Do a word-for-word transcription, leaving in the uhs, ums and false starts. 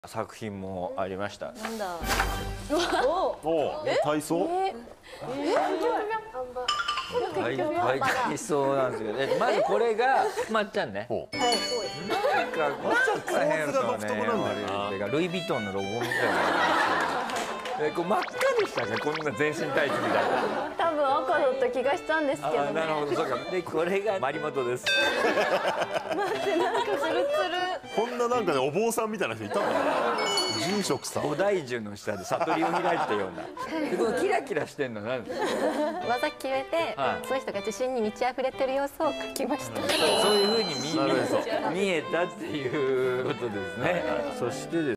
作品もありました。 なんだ。 おお、体操？ え体体操なんですけど、えまずこれがまっちゃんね。 ほう。 なんかこっちょっと変なのね。ルイ・ヴィトンのロゴみたいな。えこう真っ赤でしたね。こんな全身タイツみたいな。 多分赤だった気がしたんですけどね。 なるほど、そうか。でこれがマリモトです。 待って、なんかツルツル。 こんななんかね、お坊さんみたいな人いたんだね。住職さん。 菩提樹の下で悟りを開いたような。でこのキラキラしてんのなんですか。 技決めて、その人が自信に満ち溢れてる様子を描きました。 そういう風に見見えたっていうことですね。そしてですね。